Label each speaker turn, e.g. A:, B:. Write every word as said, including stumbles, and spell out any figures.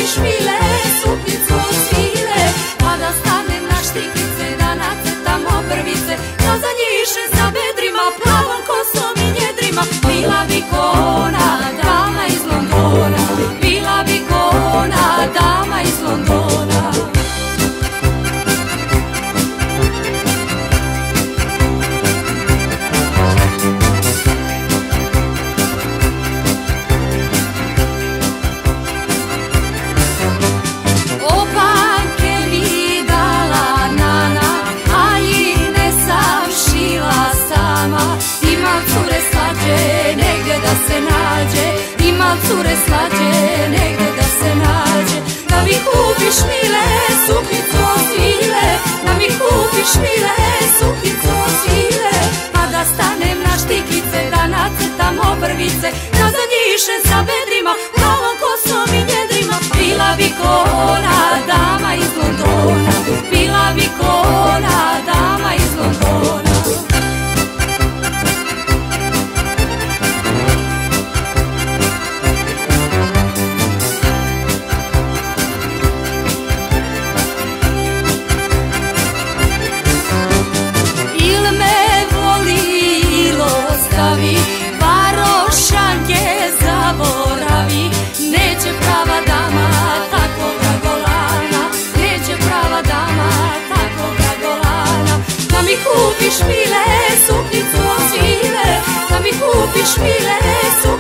A: kupiš mile, suknicu od svile, pa da stanem na štikice, da nacrtam obrvice, da zanjišem sa bedrima, plavom kosom i njedrima. Bila bi ko ona dama iz Londona, bila bi ko ona dama iz Londona. Ima cure slađe, negde da se nađe, da mi kupiš mile, suknicu od svile, da mi kupiš mile, suknicu od svile, pa da stanem na štikice, da nacrtam obrvice, da zanjišem sa bedrima, plavom kosom i njedrima. Bila bi ko ona dama iz Londona, bila bi ko ona dama iz Londona. Varošanke zaboravi, neće prava dama tako vragolana, neće prava dama tako vragolana. Da mi kupiš mile, suknicu od svile, da mi kupiš mile, suknicu